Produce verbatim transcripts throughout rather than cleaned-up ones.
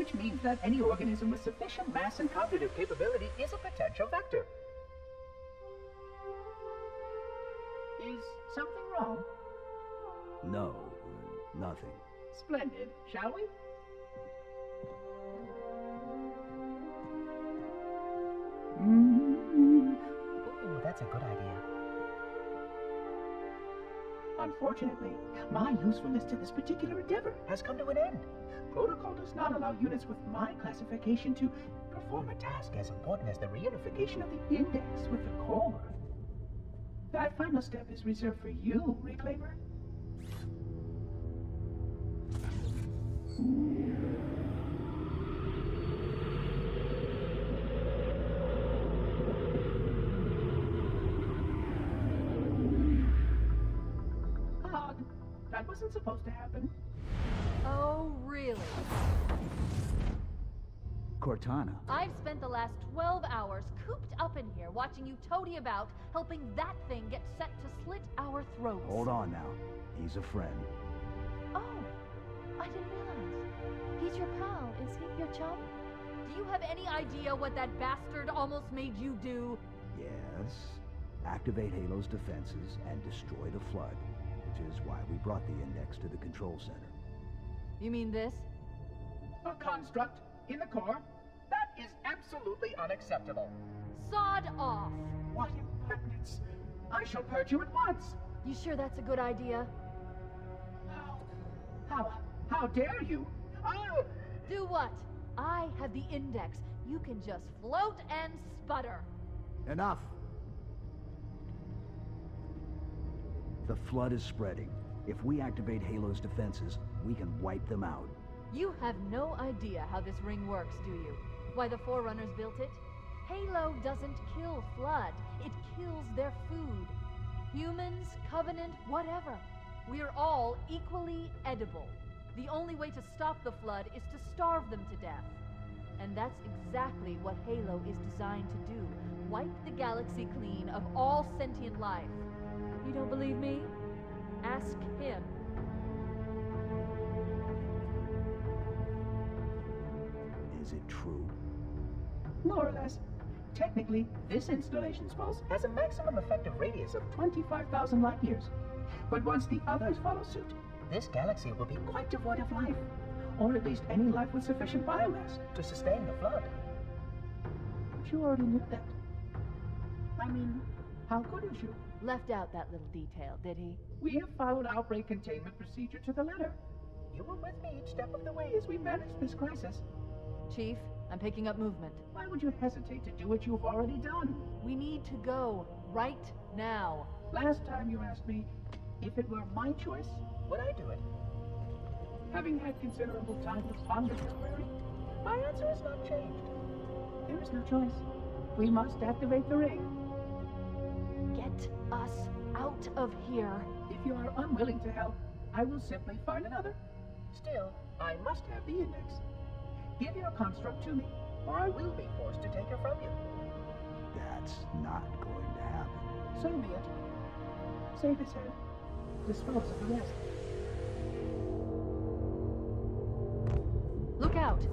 which means that any organism with sufficient mass and cognitive capability is a potential vector. Is something wrong? No, nothing. Splendid. Shall we? Mm-hmm. Ooh, that's a good idea. Unfortunately, my usefulness to this particular endeavor has come to an end. Protocol does not allow units with my classification to perform a task as important as the reunification of the index with the core. That final step is reserved for you, Reclaimer. Odd. That wasn't supposed to happen. Oh, really? Cortana. I've spent the last twelve hours cooped up in here watching you toady about, helping that thing get set to slit our throats. Hold on now. He's a friend. Oh, I didn't realize. He's your pal, is he? Your chum? Do you have any idea what that bastard almost made you do? Yes. Activate Halo's defenses and destroy the Flood, which is why we brought the Index to the control center. You mean this? A construct in the core? That is absolutely unacceptable. Sod off! What impertinence! I shall purge you at once! You sure that's a good idea? How? How? How dare you? I'll... Do what? I have the Index. You can just float and sputter. Enough! The Flood is spreading. If we activate Halo's defenses, we can wipe them out. You have no idea how this ring works, do you? Why the Forerunners built it? Halo doesn't kill Flood. It kills their food. Humans, Covenant, whatever. We're all equally edible. The only way to stop the Flood is to starve them to death. And that's exactly what Halo is designed to do. Wipe the galaxy clean of all sentient life. You don't believe me? Ask him. Is it true? More or less. Technically, this installation's pulse has a maximum effective radius of twenty-five thousand light years. But once the others follow suit, this galaxy will be quite devoid of life. Or at least any life with sufficient biomass to sustain the Flood. But you already knew that. I mean, how couldn't you? Left out that little detail, did he? We have followed outbreak containment procedure to the letter. You were with me each step of the way as we managed this crisis. Chief, I'm picking up movement. Why would you hesitate to do what you've already done? We need to go right now. Last time you asked me, if it were my choice, would I do it? Having had considerable time to ponder your query, my answer has not changed. There is no choice. We must activate the ring. Get us out of here. If you are unwilling to help, I will simply find another. Still, I must have the Index. Give your construct to me, or I will be forced to take her from you. That's not going to happen. So be it. Save his head. Dispose of the rest. Look out!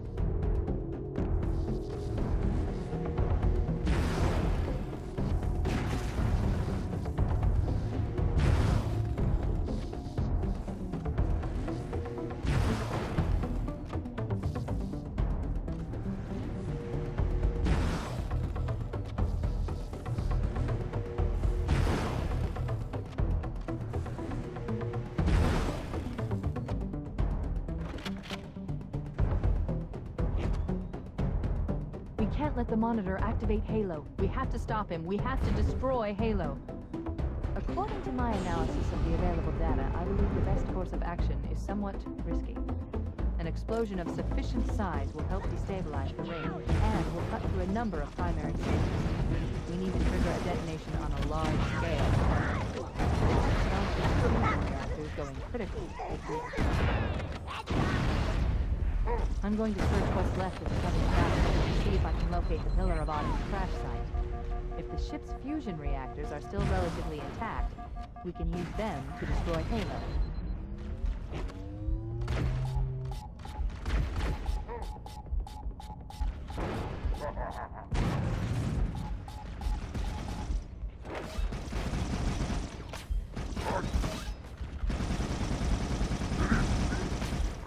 We can't let the Monitor activate Halo. We have to stop him. We have to destroy Halo. According to my analysis of the available data, I believe the best course of action is somewhat risky. An explosion of sufficient size will help destabilize the ring, and will cut through a number of primary stages. We need to trigger a detonation on a large scale. Reactors going critical. I'm going to search what's left of the Covenant battery to see if I can locate the Pillar of Autumn's crash site. If the ship's fusion reactors are still relatively intact, we can use them to destroy Halo.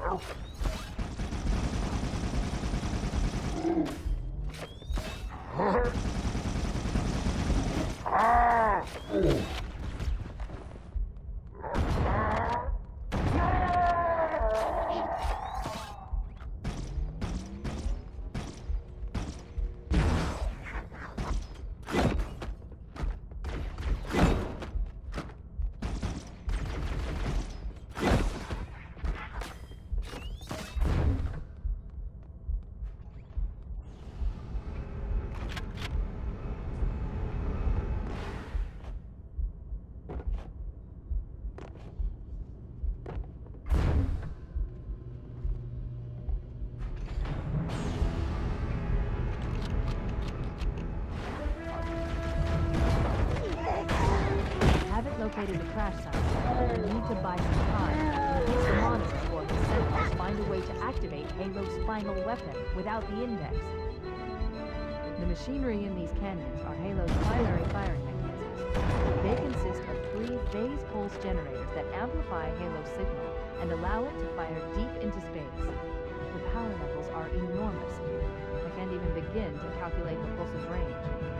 Located the crash site. We need to buy some time in case the monitors or the Sentinels find a way to activate Halo's final weapon without the index. The machinery in these canyons are Halo's primary firing mechanisms. They consist of three phase pulse generators that amplify Halo's signal and allow it to fire deep into space. The power levels are enormous. I can't even begin to calculate the pulse's range.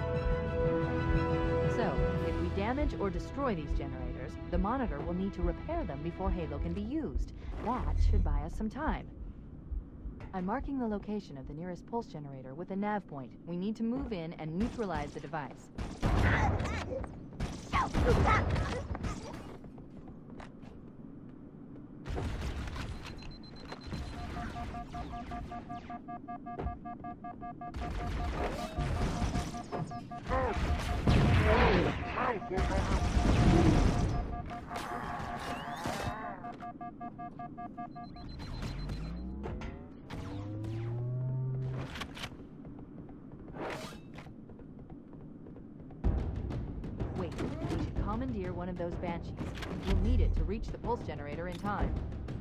So, if we damage or destroy these generators, the monitor will need to repair them before Halo can be used. That should buy us some time. I'm marking the location of the nearest pulse generator with a nav point. We need to move in and neutralize the device. Wait, we should commandeer one of those Banshees. We'll need it to reach the pulse generator in time.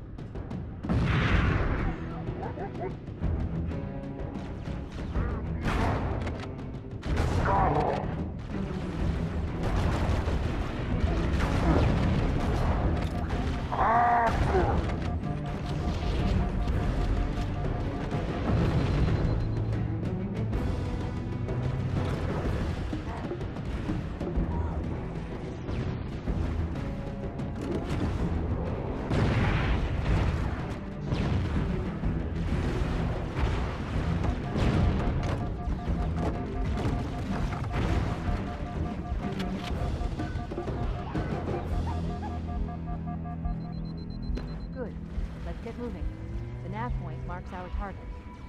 Moving. The nav point marks our target.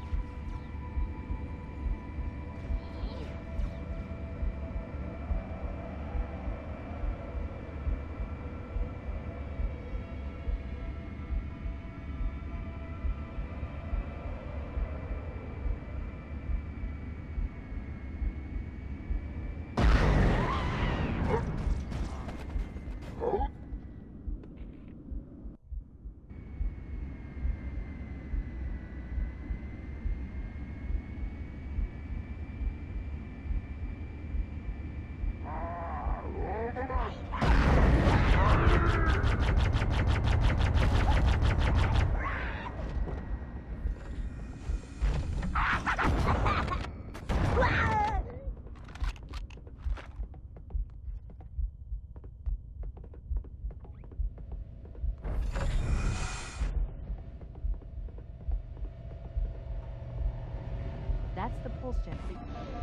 That's the pulse generator.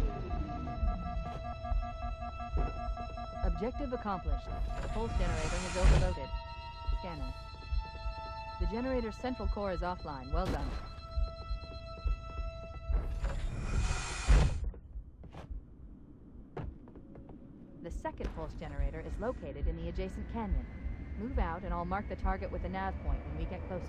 Objective accomplished. The pulse generator has overloaded. Scanning. The generator's central core is offline. Well done. The second pulse generator is located in the adjacent canyon. Move out and I'll mark the target with a nav point when we get closer.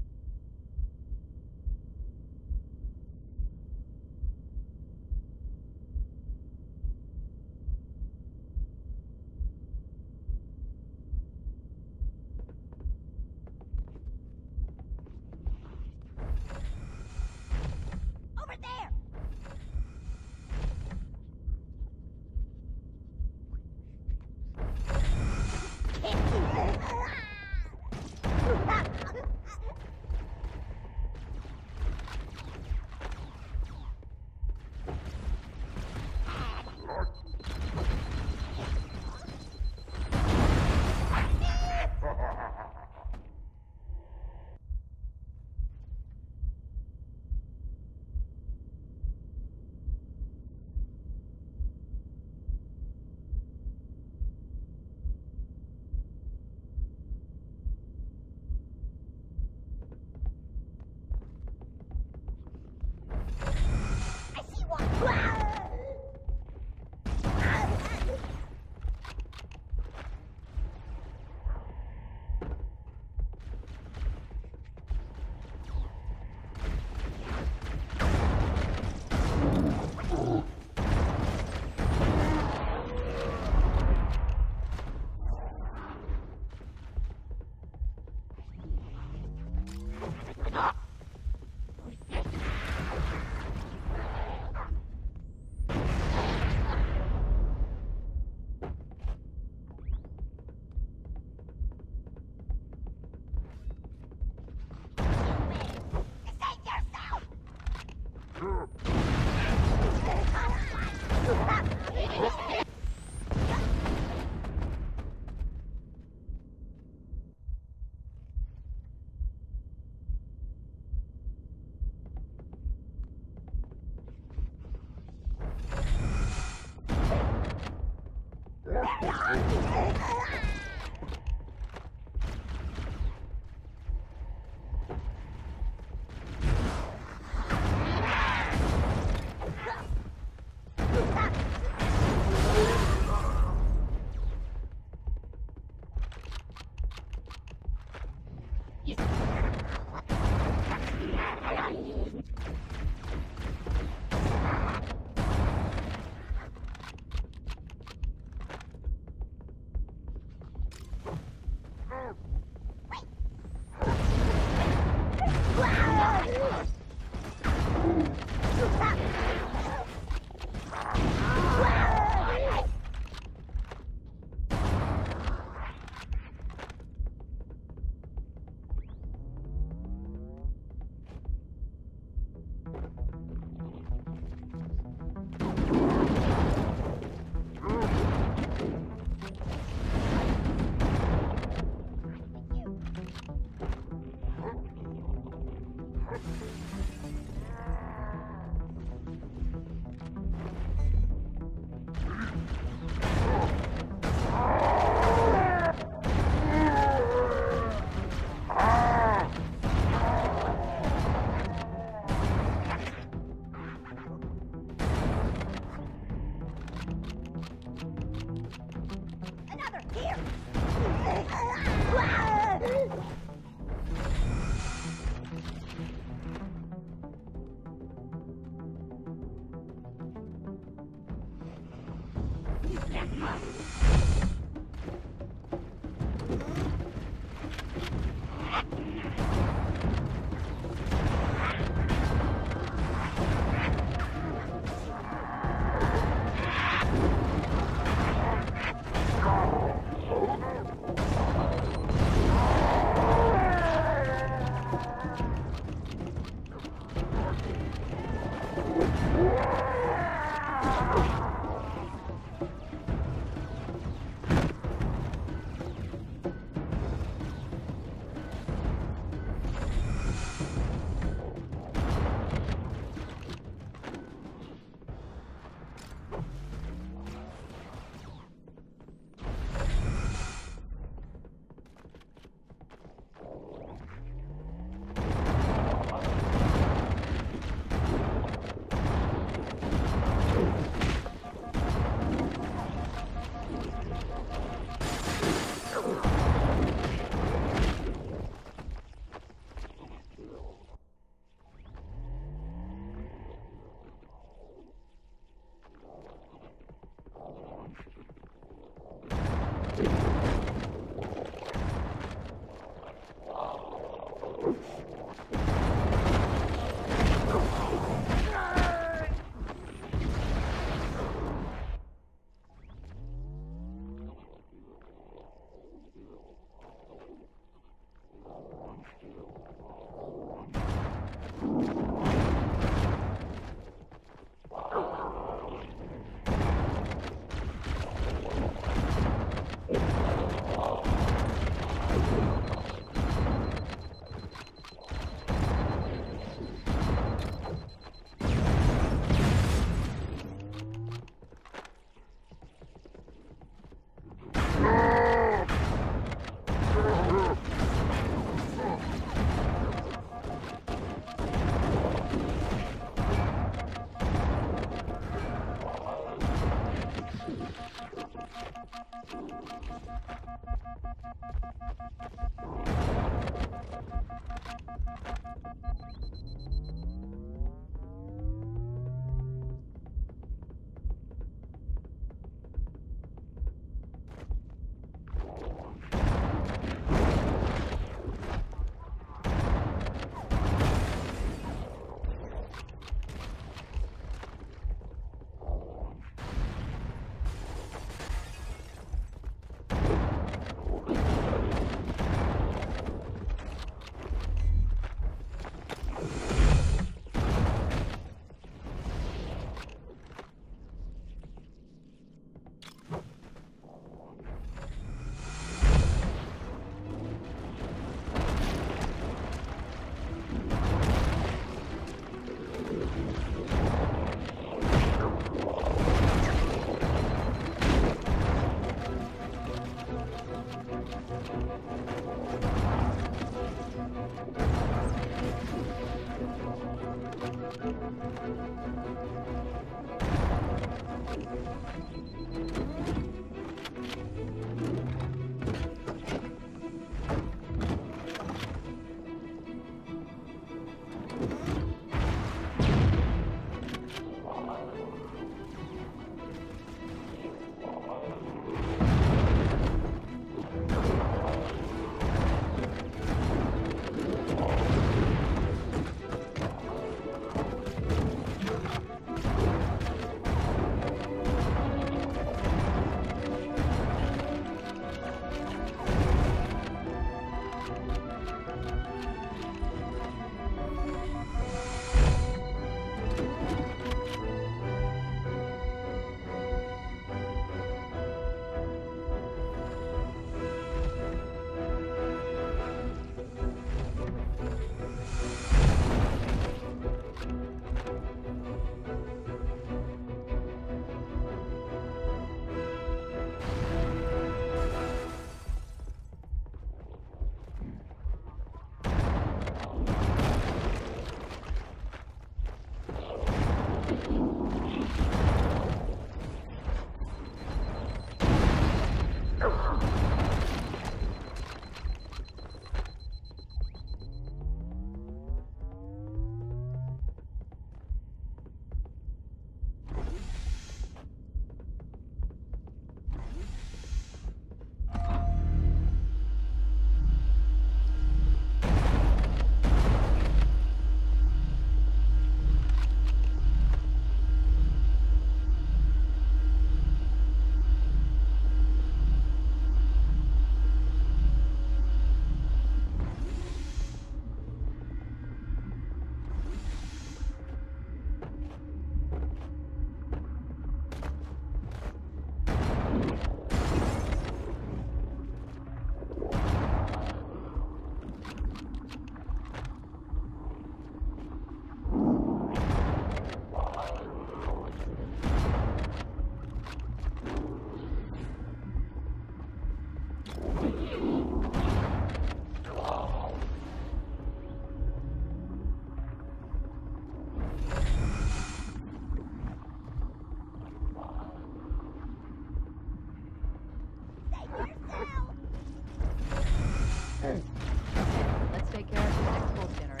Let's take care of the next pulse generator.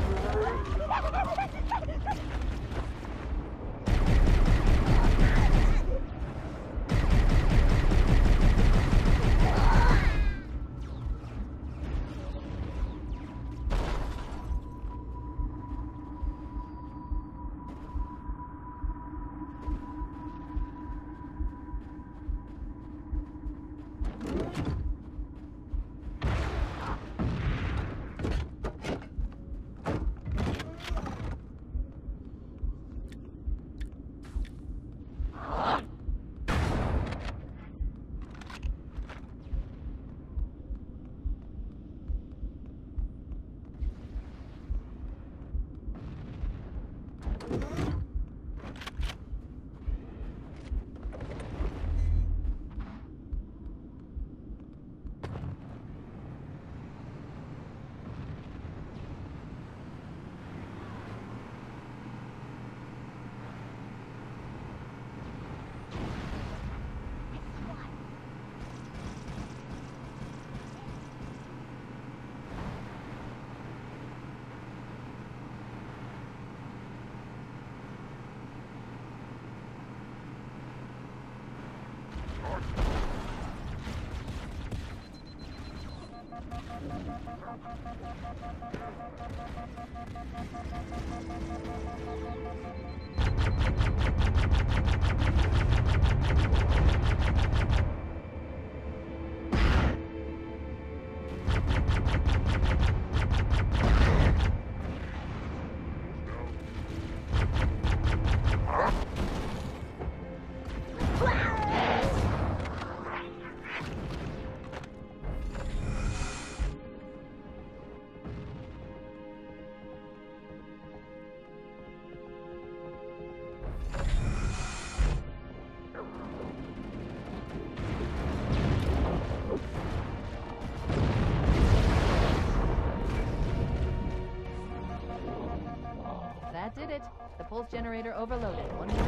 That did it. The pulse generator overloaded. One more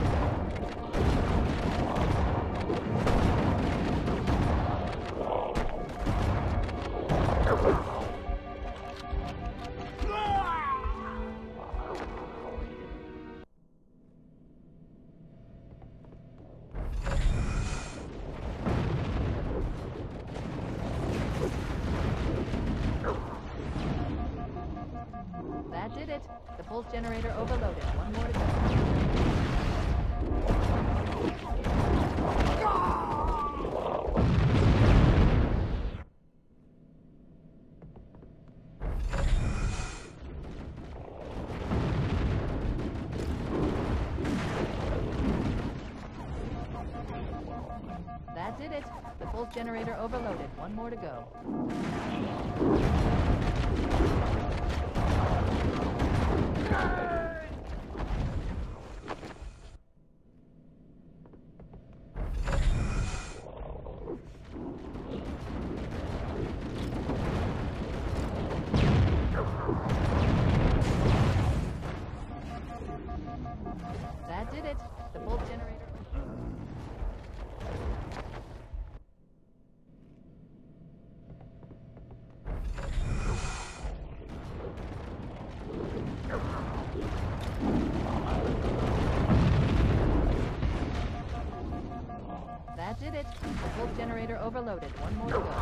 That did it. The pulse generator overloaded. One more to go. That did it. The pulse generator overloaded. One more to go. That did it. The pulse generator. That did it. The pulse generator overloaded. One more to go.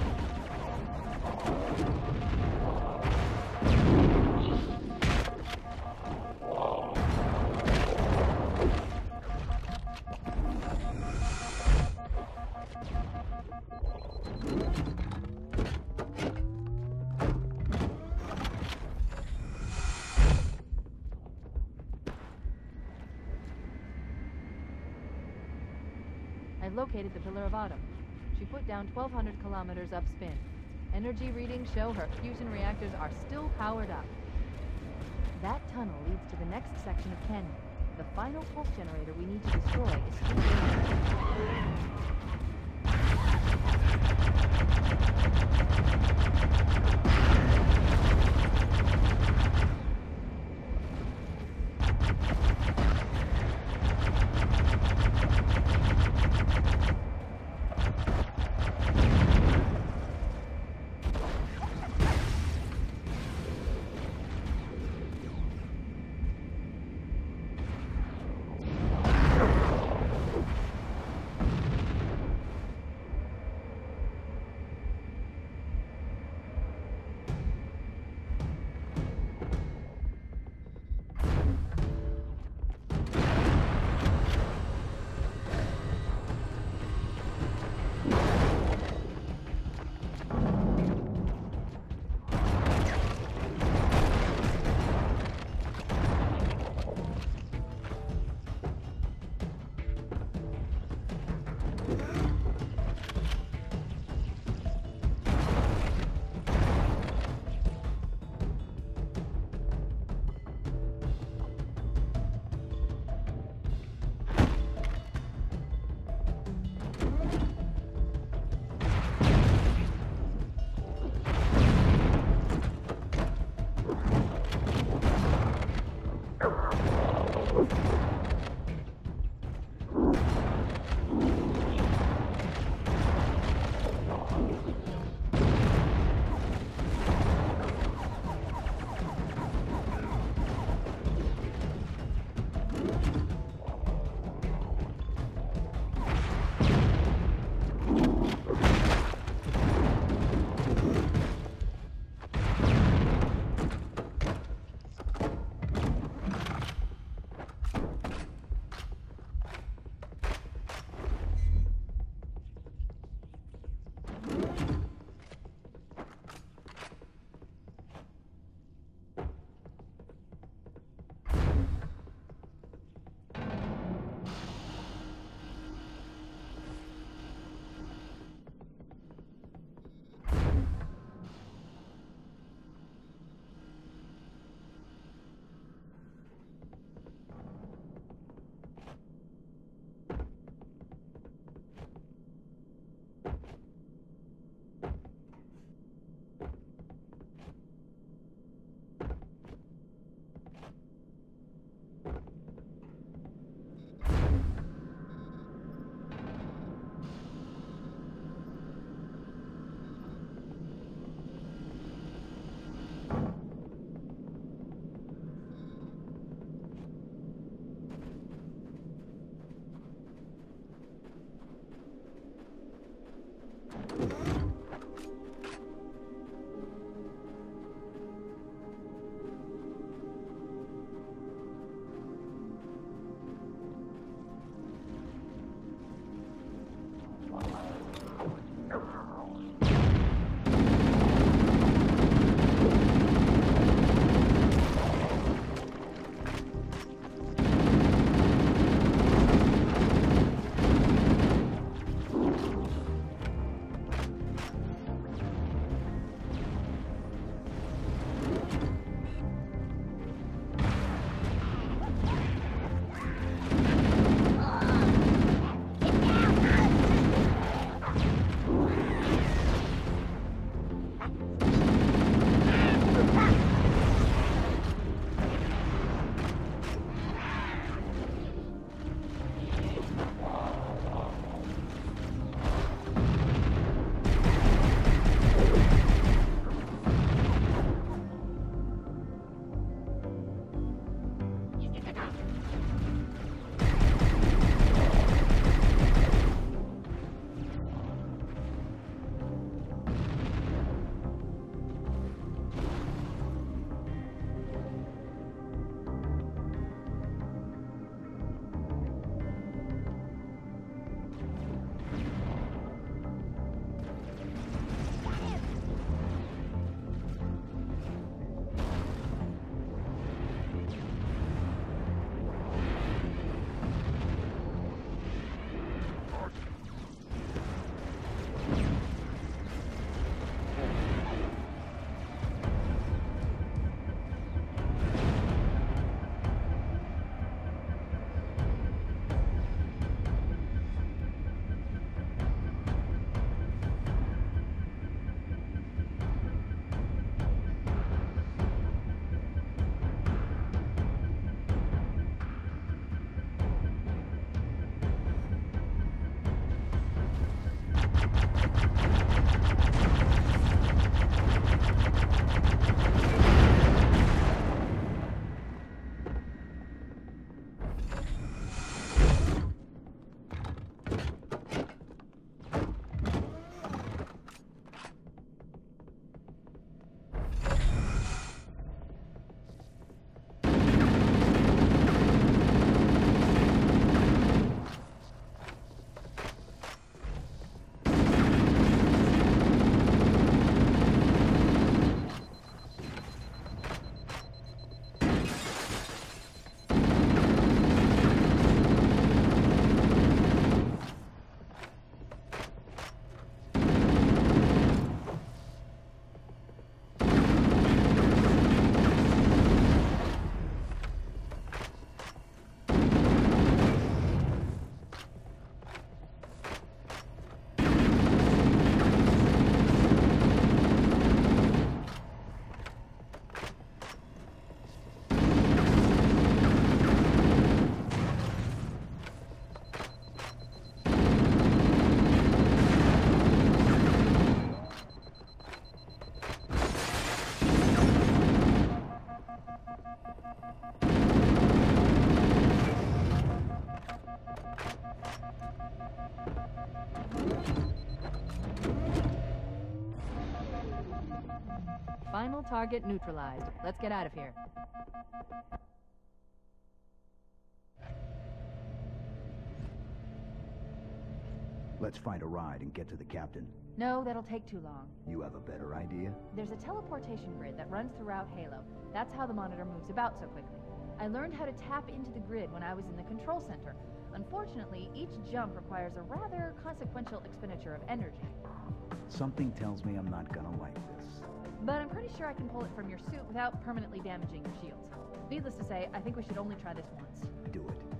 I've located the Pillar of Autumn. She put down twelve hundred kilometers upspin. Energy readings show her fusion reactors are still powered up. That tunnel leads to the next section of canyon. The final pulse generator we need to destroy is through there. Final target neutralized. Let's get out of here. Let's find a ride and get to the captain. No, that'll take too long. You have a better idea? There's a teleportation grid that runs throughout Halo. That's how the monitor moves about so quickly. I learned how to tap into the grid when I was in the control center. Unfortunately, each jump requires a rather consequential expenditure of energy. Something tells me I'm not gonna like this. But I'm pretty sure I can pull it from your suit without permanently damaging your shields. Needless to say, I think we should only try this once. Do it.